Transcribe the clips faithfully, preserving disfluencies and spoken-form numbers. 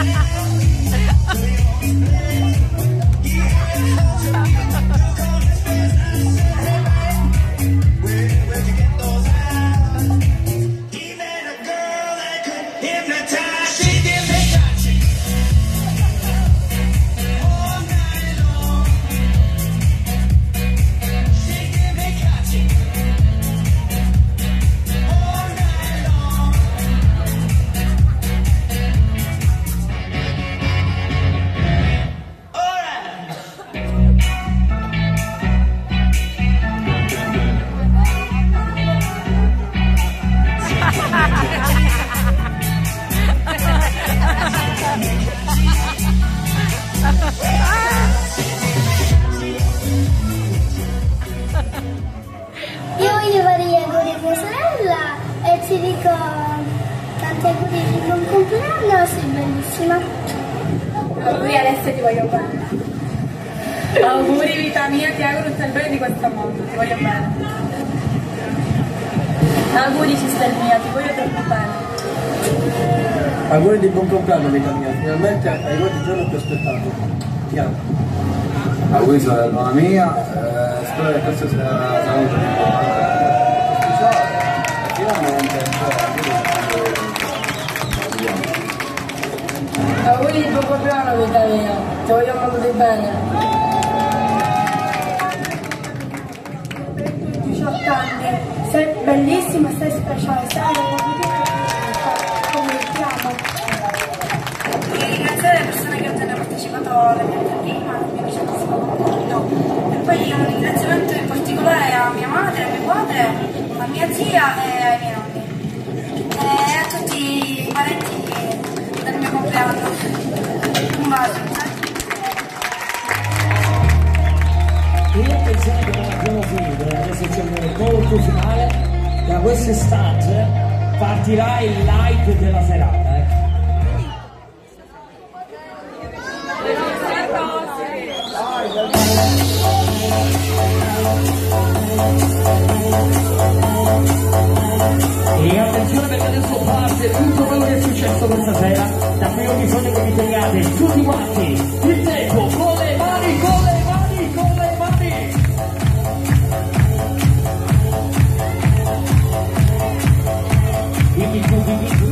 Io voglio fare gli auguri a mia sorella e ti dico tanti auguri di buon compleanno, sei bellissima. Auguri Alessia, ti voglio bene. Auguri vita mia, ti auguro tutto il bene di questo mondo, ti voglio bene. Auguri sister mia, ti voglio troppo bene. Auguri di buon compleanno vita mia, finalmente arrivato il giorno che ho aspettato. Ti amo. Auguri sorella mia, eh, spero che questo sia una saluto di finalmente Auguri di buon compleanno vita mia, ti voglio molto di bene. diciotto anni, sei bellissima, sei speciale, sei come ti amo. Voglio ringraziare le persone che hanno partecipato alla mia prima, al mio diciottesimo compleanno. E poi un ringraziamento in particolare a mia madre, a mio padre, a mia zia e ai miei nonni. E a tutti i parenti del mio compleanno. Un bacio. E attenzione che non abbiamo finito, adesso c'è un colpo finale. Da quest'estate partirà il live della serata. Eh. E attenzione perché adesso parte tutto quello che è successo questa sera. Da qui ho bisogno che mi teniate tutti quanti il tempo con le mani, con le mani, con le mani. Dimmi tu, dimmi tu.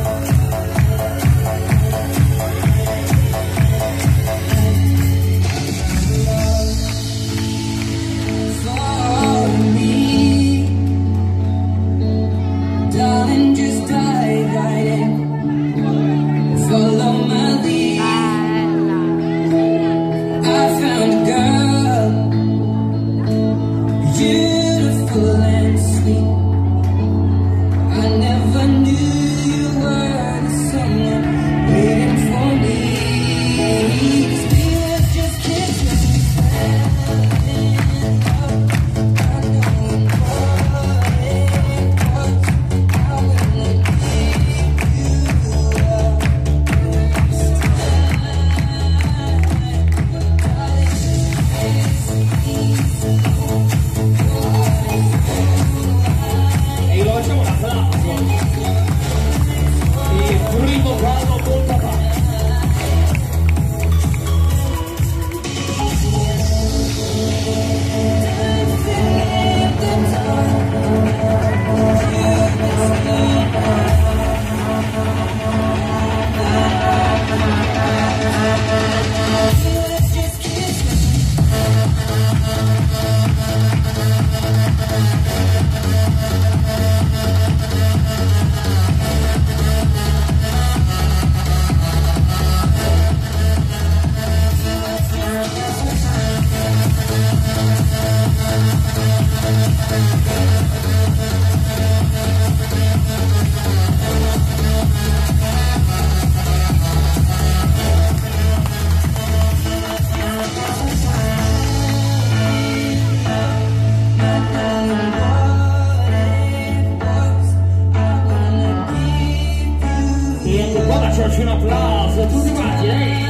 Facciamoci un applauso, tutti quanti, dai!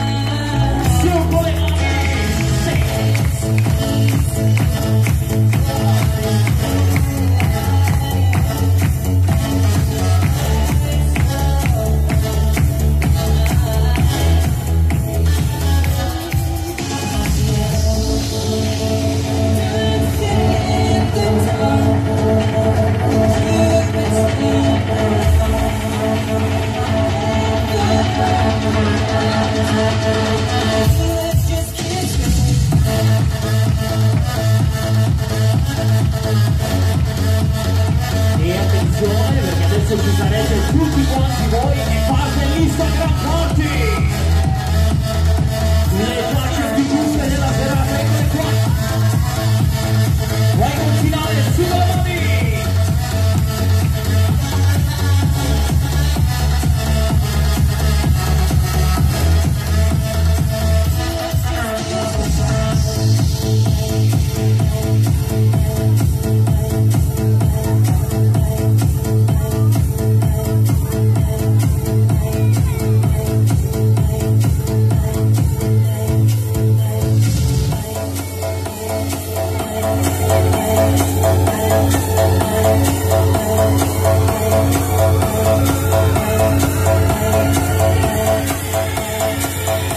Su con le mani! E attenzione perché adesso ci sarete tutti quanti voi e parte l'Instagram Party! Le facce più giuste della serata, eccole qua! Vai con finale, su con le mani!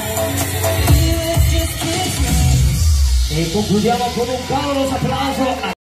E concludiamo con un caloroso applauso a